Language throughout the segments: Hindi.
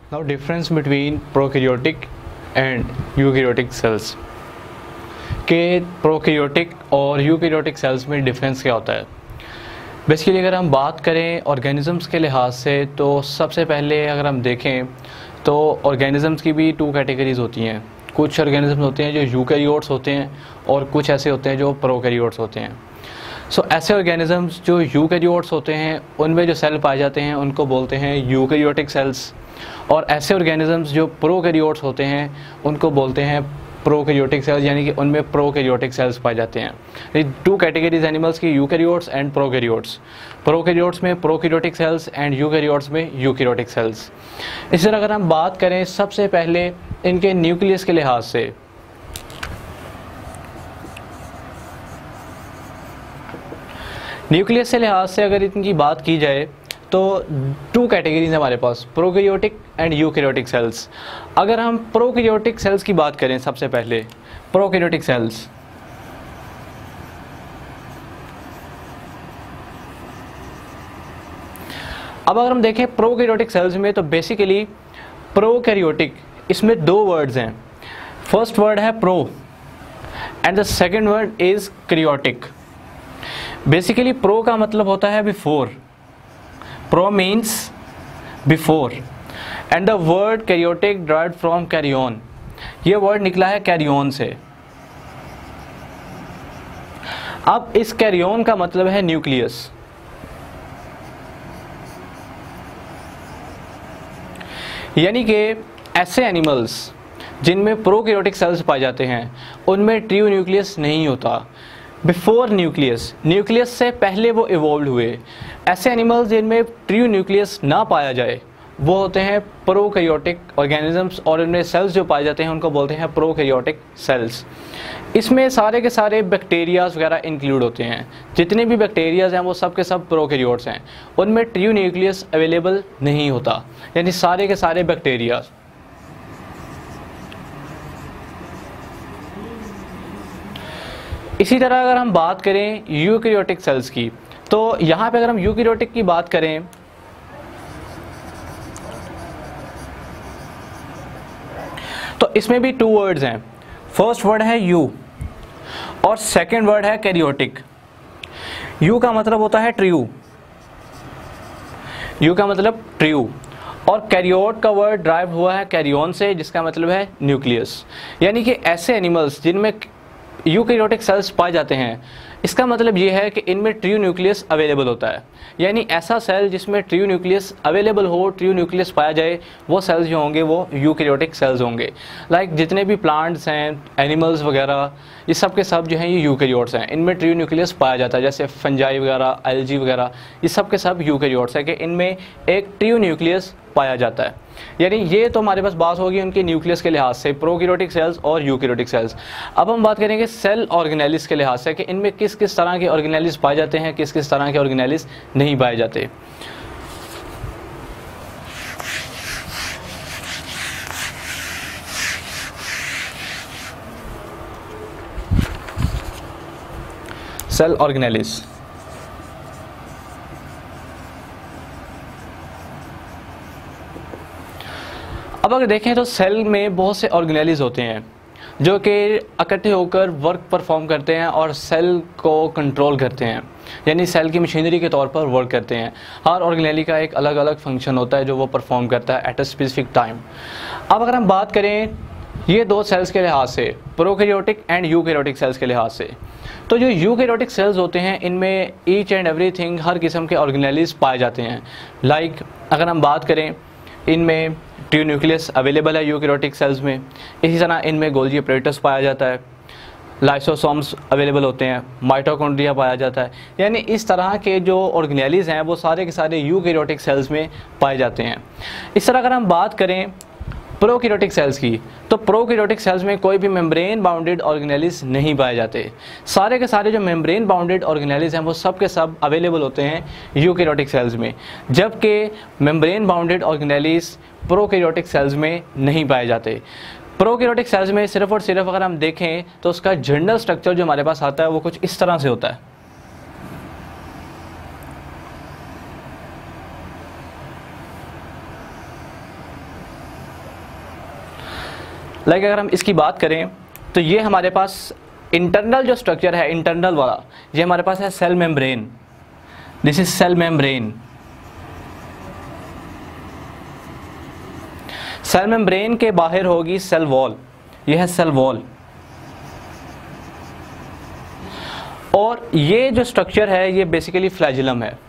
Now difference between prokaryotic and eukaryotic cells के प्रोकैरियोटिक और यूकैरियोटिक सेल्स में डिफरेंस क्या होता है। बेसिकली अगर हम बात करें ऑर्गेनिजम्स के लिहाज से तो सबसे पहले अगर हम देखें तो ऑर्गेनिजम्स की भी 2 कैटेगरीज होती हैं। कुछ ऑर्गेनिजम्स होते हैं जो यूकैरियोट्स होते हैं और कुछ ऐसे होते हैं जो प्रोकैरियोट्स होते हैं। ऐसे ऑर्गेनिजम्स जो यूकैरियोट्स होते हैं उनमें जो सेल पाए जाते हैं उनको बोलते हैं यूकैरियोटिक सेल्स, और ऐसे ऑर्गेनिजम्स जो प्रोकैरियोट्स होते हैं उनको बोलते हैं प्रोकैरियोटिक सेल्स, यानी कि उनमें प्रोकैरियोटिक सेल्स पाए जाते हैं। ये 2 कैटेगरीज एनिमल्स की, यूकैरियोट्स एंड प्रोकैरियोट्स। प्रोकैरियोट्स में प्रोकैरियोटिक सेल्स एंड यूकैरियोट्स में यूकैरियोटिक सेल्स। इसी तरह अगर हम बात करें सबसे पहले इनके न्यूक्लियस के लिहाज से, न्यूक्लियस के लिहाज से अगर इनकी बात की जाए तो 2 कैटेगरीज हमारे पास, प्रोकैरियोटिक एंड यूकैरियोटिक सेल्स। अगर हम प्रोकैरियोटिक सेल्स की बात करें, सबसे पहले प्रोकैरियोटिक सेल्स, अब अगर हम देखें प्रोकैरियोटिक सेल्स में तो बेसिकली प्रोकैरियोटिक, इसमें 2 वर्ड्स हैं। फर्स्ट वर्ड है pro and the second word is karyotic. Basically pro का मतलब होता है before, pro means before, and the word karyotic derived from karyon. ये वर्ड निकला है कैरियन से। अब इस कैरियन का मतलब है न्यूक्लियस। यानी कि ऐसे एनिमल्स जिनमें प्रोकैरियोटिक सेल्स पाए जाते हैं उनमें ट्रू न्यूक्लियस नहीं होता। बिफोर न्यूक्लियस, न्यूक्लियस से पहले वो इवॉल्व हुए। ऐसे एनिमल्स जिनमें ट्रू न्यूक्लियस ना पाया जाए वो होते हैं प्रोकैरियोटिक ऑर्गेनिजम्स, और इनमें सेल्स जो पाए जाते हैं उनको बोलते हैं प्रोकैरियोटिक सेल्स। इसमें सारे के सारे बैक्टीरियाज वगैरह इंक्लूड होते हैं। जितने भी बैक्टीरियाज हैं वो सब के सब प्रोकैरियोट्स हैं, उनमें ट्रू न्यूक्लियस अवेलेबल नहीं होता, यानी सारे के सारे बैक्टीरियाज। इसी तरह अगर हम बात करें यूकैरियोटिक सेल्स की, तो यहाँ पे अगर हम यूकैरियोटिक की बात करें तो इसमें भी 2 वर्ड्स हैं। फर्स्ट वर्ड है यू और सेकंड वर्ड है कैरियोटिक। यू का मतलब होता है ट्रू, यू का मतलब ट्रू, और कैरियोट का वर्ड ड्राइव हुआ है कैरियन से, जिसका मतलब है न्यूक्लियस। यानी कि ऐसे एनिमल्स जिनमें यूकैरियोटिक सेल्स पाए जाते हैं, इसका मतलब ये है कि इनमें ट्रू न्यूक्लियस अवेलेबल होता है। यानी ऐसा सेल जिसमें ट्रू न्यूक्लियस अवेलेबल हो, ट्रू न्यूक्लियस पाया जाए, वो सेल्स जो होंगे वो यूकैरियोटिक सेल्स होंगे। लाइक जितने भी प्लांट्स हैं, एनिमल्स वगैरह, ये सब के सब जो हैं ये यूकैरियोट्स हैं, इनमें ट्रू न्यूक्लियस पाया जाता है। जैसे फंजाई वगैरह, एल्गी वगैरह, ये सब के सब यूकैरियोट्स है कि इनमें एक ट्रू न्यूक्लियस पाया जाता है। यानी ये तो हमारे पास बात होगी उनके न्यूक्लियस के लिहाज से, प्रोकैरियोटिक सेल्स और यूकैरियोटिक सेल्स। अब हम बात करेंगे सेल ऑर्गेनेलिस के लिहाज से कि इनमें किस किस तरह के ऑर्गेनेलिस पाए जाते हैं, किस किस तरह के ऑर्गेनेलिस नहीं पाए जाते। सेल ऑर्गेनेलिस, अब अगर देखें तो सेल में बहुत से ऑर्गेनेलिस होते हैं जो कि इकट्ठे होकर वर्क परफॉर्म करते हैं और सेल को कंट्रोल करते हैं, यानी सेल की मशीनरी के तौर पर वर्क करते हैं। हर ऑर्गेनेली का एक अलग अलग फंक्शन होता है जो वो परफॉर्म करता है एट अ स्पेसिफिक टाइम। अब अगर हम बात करें ये 2 सेल्स के लिहाज से, प्रोकैरियोटिक एंड यूकैरियोटिक सेल्स के लिहाज से, तो जो यूकैरियोटिक सेल्स होते हैं इनमें ईच एंड एवरीथिंग, हर किस्म के ऑर्गेनेलिस पाए जाते हैं। लाइक अगर हम बात करें इनमें ट्रू न्यूक्लियस अवेलेबल है यूकैरियोटिक सेल्स में। इसी तरह इनमें गोल्गी अपैरेटस पाया जाता है, लाइसोसोम्स अवेलेबल होते हैं, माइटोकॉन्ड्रिया पाया जाता है। यानी इस तरह के जो ऑर्गेनेलिस हैं वो सारे के सारे यूकैरियोटिक सेल्स में पाए जाते हैं। इस तरह अगर हम बात करें प्रोकैरियोटिक सेल्स की, तो प्रोकैरियोटिक सेल्स में कोई भी मेम्ब्रेन बाउंडेड ऑर्गेनेलिस नहीं पाए जाते। सारे के सारे जो मेम्ब्रेन बाउंडेड ऑर्गेनेलिस हैं वो सब के सब अवेलेबल होते हैं यूकैरियोटिक सेल्स में, जबकि membrane bounded organelles prokaryotic cells में नहीं पाए जाते। प्रोकैरियोटिक सेल्स में सिर्फ और सिर्फ अगर हम देखें तो उसका जनरल स्ट्रक्चर जो हमारे पास आता है वो कुछ इस तरह से होता है। लाइक अगर हम इसकी बात करें तो ये हमारे पास इंटरनल जो स्ट्रक्चर है, इंटरनल वाला, ये हमारे पास है cell membrane. This is cell membrane. Cell membrane के बाहर होगी सेल वॉल, यह है सेल वॉल। और ये जो स्ट्रक्चर है ये बेसिकली फ्लैजिलम है।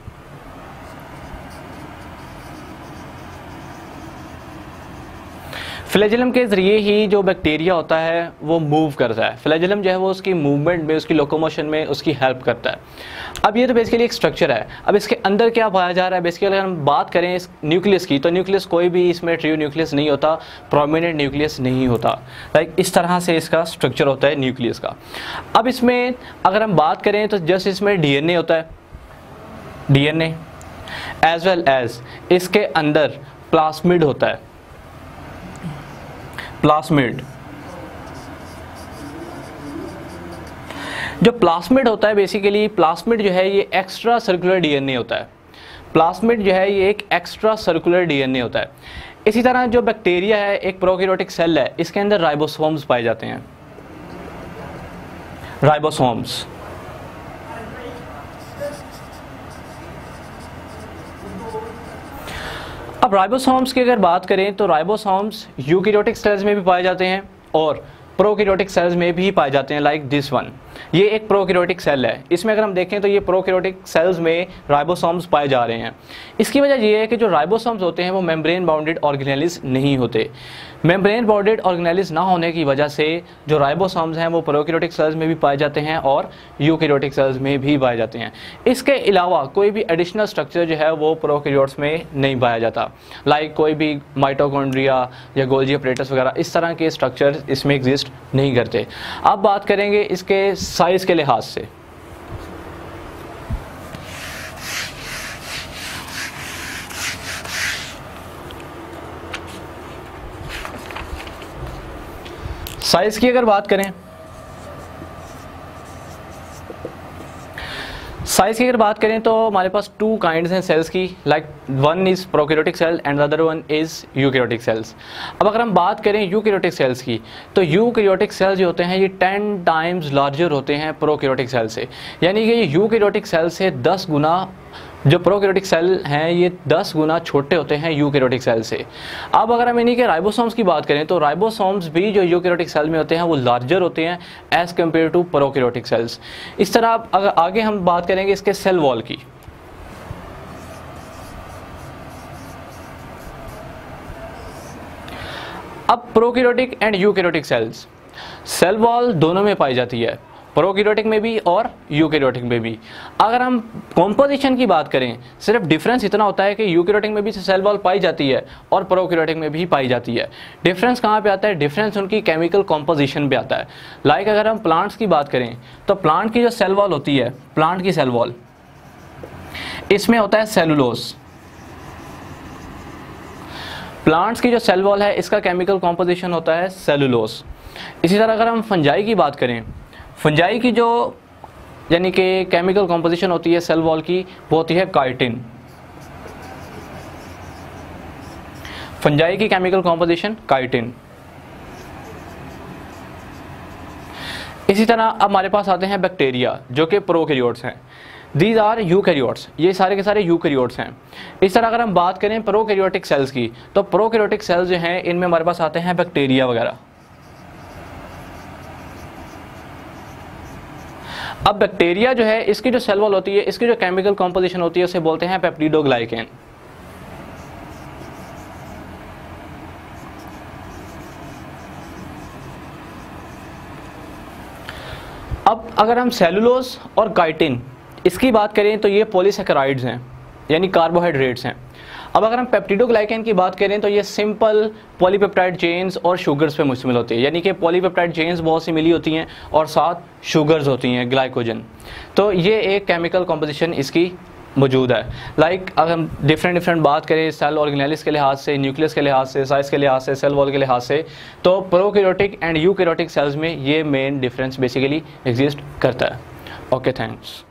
फ्लैजिलम के ज़रिए ही जो बैक्टीरिया होता है वो मूव करता है। फ्लैजिलम जो है वो उसकी मूवमेंट में, उसकी लोकोमोशन में उसकी हेल्प करता है। अब ये तो बेसिकली एक स्ट्रक्चर है। अब इसके अंदर क्या पाया जा रहा है, बेसिकली अगर हम बात करें इस न्यूक्लियस की, तो न्यूक्लियस कोई भी इसमें ट्रू न्यूक्लियस नहीं होता, प्रोमिनेंट न्यूक्लियस नहीं होता। लाइक इस तरह से इसका स्ट्रक्चर होता है न्यूक्लियस का। अब इसमें अगर हम बात करें तो जस्ट इसमें डीएनए होता है, डीएनए एज वेल एज इसके अंदर प्लास्मिड होता है, प्लास्मिड। जो प्लास्मिड होता है बेसिकली, प्लास्मिड जो है ये एक्स्ट्रा सर्कुलर डीएनए होता है। प्लास्मिड जो है ये एक एक्स्ट्रा सर्कुलर डीएनए होता है। इसी तरह जो बैक्टीरिया है, एक प्रोकैरियोटिक सेल है, इसके अंदर राइबोसोम्स पाए जाते हैं, राइबोसोम्स। अब राइबोसोम्स की अगर बात करें तो राइबोसोम्स यूकैरियोटिक सेल्स में भी पाए जाते हैं और प्रोकैरियोटिक सेल्स में भी पाए जाते हैं। लाइक दिस वन, ये एक प्रोकैरियोटिक सेल है। इसमें अगर हम देखें तो ये प्रोकैरियोटिक सेल्स में राइबोसोम्स पाए जा रहे हैं। इसकी वजह ये है कि जो राइबोसोम्स होते हैं वो मेम्ब्रेन बाउंडेड ऑर्गेनेलिस नहीं होते। मेम्ब्रेन बाउंडेड ऑर्गेनेलिस ना होने की वजह से जो राइबोसोम्स हैं वो प्रोकैरियोटिक सेल्स में भी पाए जाते हैं और यूकैरियोटिक सेल्स में भी पाए जाते हैं। इसके अलावा कोई भी एडिशनल स्ट्रक्चर जो है वो प्रोकैरियोट्स में नहीं पाया जाता। लाइक कोई भी माइटोकॉन्ड्रिया या गोल्जी अपरेटस वगैरह इस तरह के स्ट्रक्चर इसमें एग्जिस्ट नहीं करते। अब बात करेंगे इसके साइज के लिहाज से। साइज की अगर बात करें, साइज की अगर बात करें तो हमारे पास टू काइंड्स हैं सेल्स की। Like one is prokaryotic cell and the other one is eukaryotic cells. अब अगर हम बात करें यूकैरियोटिक सेल्स की तो यूकैरियोटिक सेल्स जो होते हैं ये 10 टाइम्स लार्जर होते हैं प्रोकैरियोटिक सेल से। यानी कि ये यूकैरियोटिक सेल से 10 गुना, जो प्रोकैरियोटिक सेल हैं ये 10 गुना छोटे होते हैं यूकैरियोटिक सेल से। अब अगर हम इन्हीं के राइबोसोम्स की बात करें तो राइबोसोम्स भी जो यूकैरियोटिक सेल में होते हैं वो लार्जर होते हैं as compare to prokaryotic cells. इस तरह अगर आगे हम बात करेंगे इसके सेल वॉल की। अब prokaryotic and eukaryotic cells, cell wall दोनों में पाई जाती है, प्रोकैरियोटिक में भी और यूकैरियोटिक में भी। अगर हम कॉम्पोजिशन की बात करें, सिर्फ डिफरेंस इतना होता है कि यूकैरियोटिक में भी सेल वॉल पाई जाती है और प्रोकैरियोटिक में भी पाई जाती है। डिफरेंस कहाँ पे आता है? डिफरेंस उनकी केमिकल कॉम्पोजिशन पे आता है। लाइक अगर हम प्लांट्स की बात करें तो प्लांट की जो सेल वॉल होती है, प्लांट की सेल वॉल, इसमें होता है सेलुलोज। प्लांट्स की जो सेल वॉल है इसका केमिकल कॉम्पोजिशन होता है सेलुलोज। इसी तरह अगर हम फंजाई की बात करें, फंजाई की जो यानी कि केमिकल कॉम्पोजिशन होती है सेल वॉल की वो होती है काइटिन। फंजाई की केमिकल कॉम्पोजिशन काइटिन। इसी तरह अब हमारे पास आते हैं बैक्टीरिया जो कि प्रोकैरियोट्स हैं। दीज आर यूकैरियोट्स, ये सारे के सारे यूकैरियोट्स हैं। इस तरह अगर हम बात करें प्रोकैरियोटिक सेल्स की तो प्रोकैरियोटिक सेल्स जो हैं इनमें हमारे पास आते हैं बैक्टीरिया वगैरह। अब बैक्टीरिया जो है इसकी जो सेल वॉल होती है, इसकी जो केमिकल कॉम्पोजिशन होती है उसे बोलते हैं पेप्टिडोग्लाइकेन। अब अगर हम सेलुलोज और काइटिन इसकी बात करें तो ये पॉलीसैकेराइड्स हैं यानी कार्बोहाइड्रेट्स हैं। अब अगर हम पेप्टिडोग्लाइकेन की बात करें तो ये सिंपल पॉलीपेप्टाइड चेन्स और शुगर्स पे मुश्तमिल होती है। यानी कि पॉलीपेप्टाइड चेन्स बहुत सी मिली होती हैं और साथ शुगर्स होती हैं, ग्लाइकोजन। तो ये एक केमिकल कॉम्पोजिशन इसकी मौजूद है। लाइक अगर हम डिफरेंट बात करें सेल ऑर्गेनेलिस के लिहाज से, न्यूक्लियस के लिहाज से, साइज के लिहाज से, सेल वॉल के लिहाज से, तो प्रोकैरियोटिक एंड यूकैरियोटिक सेल्स में ये मेन डिफरेंस बेसिकली एग्जिस्ट करता है। Okay, thanks.